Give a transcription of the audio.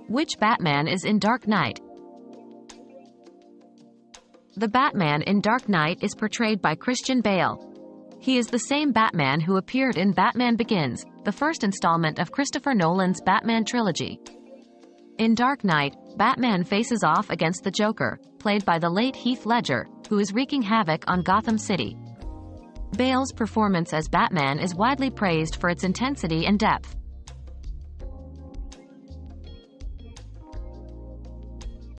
Which Batman is in Dark Knight? The Batman in Dark Knight is portrayed by Christian Bale. He is the same Batman who appeared in Batman Begins, the first installment of Christopher Nolan's Batman trilogy. In Dark Knight, Batman faces off against the Joker, played by the late Heath Ledger, who is wreaking havoc on Gotham City. Bale's performance as Batman is widely praised for its intensity and depth.